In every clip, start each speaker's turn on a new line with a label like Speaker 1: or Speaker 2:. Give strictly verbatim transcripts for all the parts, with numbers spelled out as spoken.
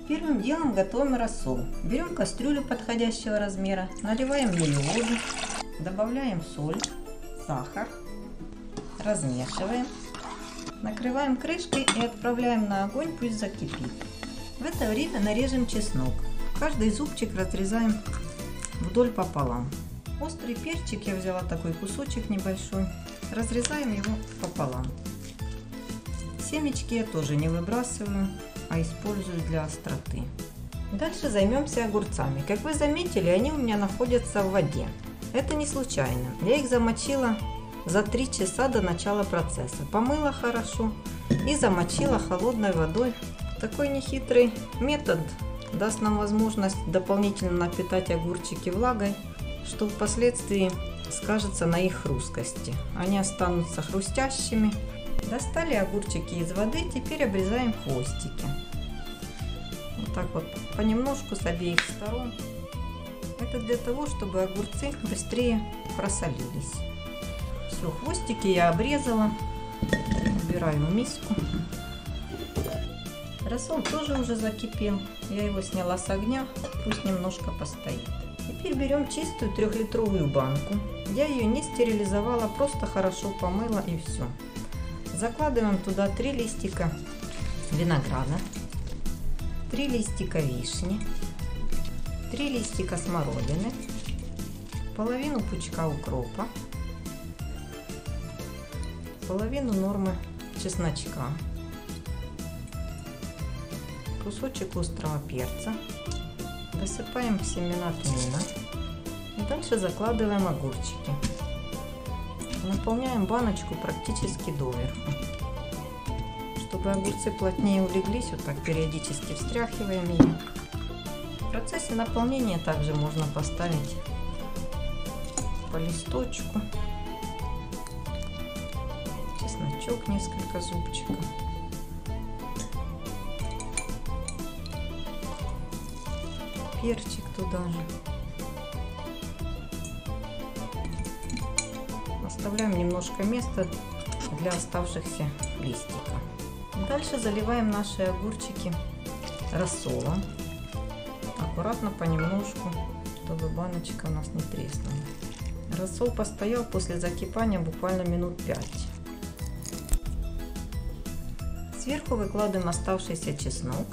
Speaker 1: Первым делом готовим рассол. Берем кастрюлю подходящего размера, наливаем в нее воду, добавляем соль, сахар, размешиваем, накрываем крышкой и отправляем на огонь, пусть закипит. В это время нарежем чеснок. Каждый зубчик разрезаем вдоль пополам. Острый перчик я взяла такой кусочек небольшой, разрезаем его пополам. Семечки я тоже не выбрасываю, а использую для остроты. Дальше займемся огурцами. Как вы заметили, они у меня находятся в воде. Это не случайно. Я их замочила за три часа до начала процесса. Помыла хорошо и замочила холодной водой. Такой нехитрый метод даст нам возможность дополнительно напитать огурчики влагой, что впоследствии скажется на их хрусткости. Они останутся хрустящими. Достали огурчики из воды, теперь обрезаем хвостики. Вот так вот понемножку с обеих сторон. Это для того, чтобы огурцы быстрее просолились. Все, хвостики я обрезала. Убираю в миску. Рассол тоже уже закипел. Я его сняла с огня, пусть немножко постоит. Теперь берем чистую трехлитровую банку. Я ее не стерилизовала, просто хорошо помыла и все. Закладываем туда три листика винограда, три листика вишни, три листика смородины, половину пучка укропа, половину нормы чесночка, кусочек острого перца, высыпаем семена тмина и дальше закладываем огурчики. Наполняем баночку практически доверху. Чтобы огурцы плотнее улеглись, вот так периодически встряхиваем ее. В процессе наполнения также можно поставить по листочку, чесночок, несколько зубчиков. Перчик туда же. Оставляем немножко места для оставшихся листиков. Дальше заливаем наши огурчики рассолом. Аккуратно, понемножку, чтобы баночка у нас не треснула. Рассол постоял после закипания буквально минут пять. Сверху выкладываем оставшийся чеснок,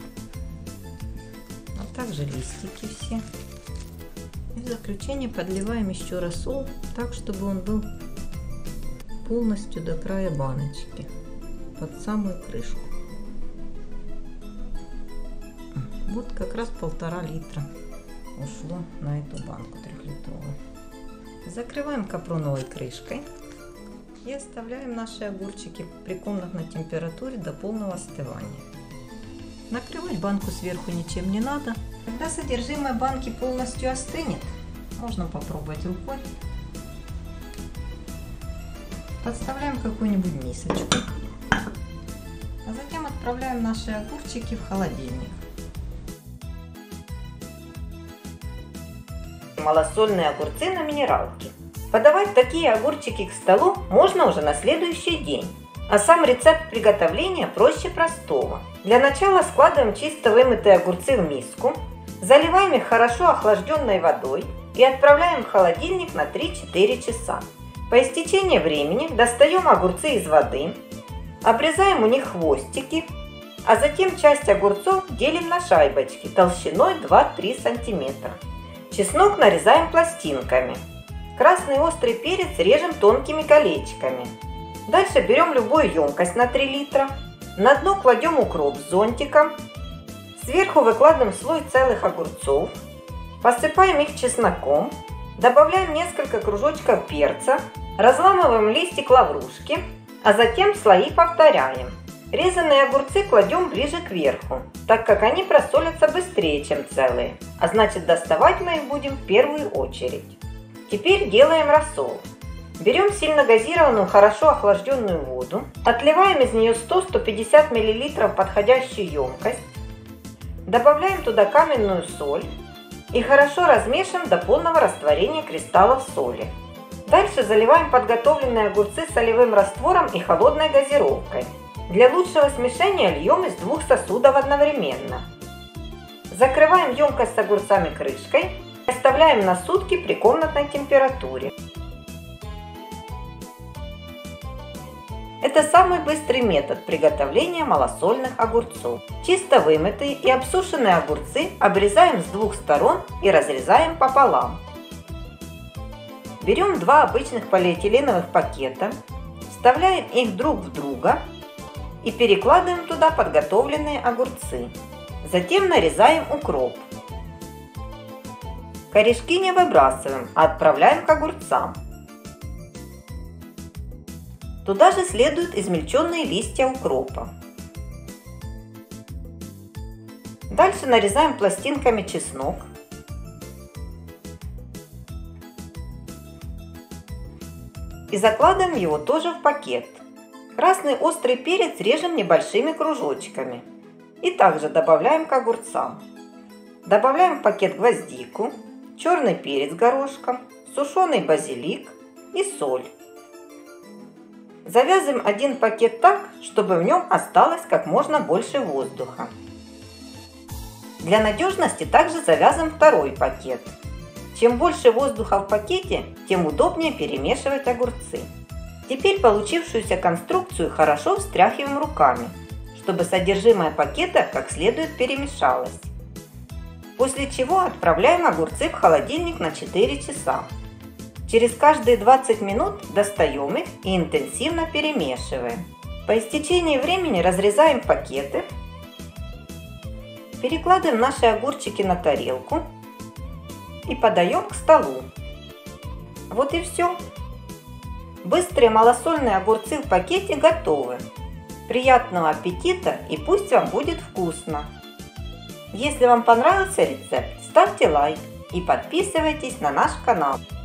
Speaker 1: а также листики все. И в заключение подливаем еще рассол так, чтобы он был полностью до края баночки, под самую крышку. Вот как раз полтора литра ушло на эту банку трехлитровую. Закрываем капроновой крышкой и оставляем наши огурчики при комнатной температуре до полного остывания. Накрывать банку сверху ничем не надо. Когда содержимое банки полностью остынет, можно попробовать рукой. Подставляем какую-нибудь мисочку, а затем отправляем наши огурчики в холодильник.
Speaker 2: Малосольные огурцы на минералке. Подавать такие огурчики к столу можно уже на следующий день. А сам рецепт приготовления проще простого. Для начала складываем чисто вымытые огурцы в миску, заливаем их хорошо охлажденной водой и отправляем в холодильник на три-четыре часа. По истечении времени достаем огурцы из воды, обрезаем у них хвостики, а затем часть огурцов делим на шайбочки толщиной два-три сантиметра. Чеснок нарезаем пластинками. Красный острый перец режем тонкими колечками. Дальше берем любую емкость на три литра. На дно кладем укроп с зонтиком. Сверху выкладываем слой целых огурцов. Посыпаем их чесноком. Добавляем несколько кружочков перца. Разламываем листик лаврушки. А затем слои повторяем. Резанные огурцы кладем ближе к верху, так как они просолятся быстрее, чем целые. А значит, доставать мы их будем в первую очередь. Теперь делаем рассол. Берем сильно газированную, хорошо охлажденную воду, отливаем из нее сто-сто пятьдесят миллилитров в подходящую емкость, добавляем туда каменную соль и хорошо размешиваем до полного растворения кристаллов соли. Дальше заливаем подготовленные огурцы солевым раствором и холодной газировкой. Для лучшего смешения льем из двух сосудов одновременно. Закрываем емкость с огурцами крышкой и оставляем на сутки при комнатной температуре. Это самый быстрый метод приготовления малосольных огурцов. Чисто вымытые и обсушенные огурцы обрезаем с двух сторон и разрезаем пополам. Берем два обычных полиэтиленовых пакета, вставляем их друг в друга и перекладываем туда подготовленные огурцы. Затем нарезаем укроп. Корешки не выбрасываем, а отправляем к огурцам. Туда же следуют измельченные листья укропа. Дальше нарезаем пластинками чеснок. И закладываем его тоже в пакет. Красный острый перец режем небольшими кружочками. И также добавляем к огурцам. Добавляем в пакет гвоздику, черный перец горошком, сушеный базилик и соль. Завязываем один пакет так, чтобы в нем осталось как можно больше воздуха. Для надежности также завязываем второй пакет. Чем больше воздуха в пакете, тем удобнее перемешивать огурцы. Теперь получившуюся конструкцию хорошо встряхиваем руками, чтобы содержимое пакета как следует перемешалось. После чего отправляем огурцы в холодильник на четыре часа. Через каждые двадцать минут достаем их и интенсивно перемешиваем. По истечении времени разрезаем пакеты, перекладываем наши огурчики на тарелку и подаем к столу. Вот и все. Быстрые малосольные огурцы в пакете готовы. Приятного аппетита и пусть вам будет вкусно! Если вам понравился рецепт, ставьте лайк и подписывайтесь на наш канал.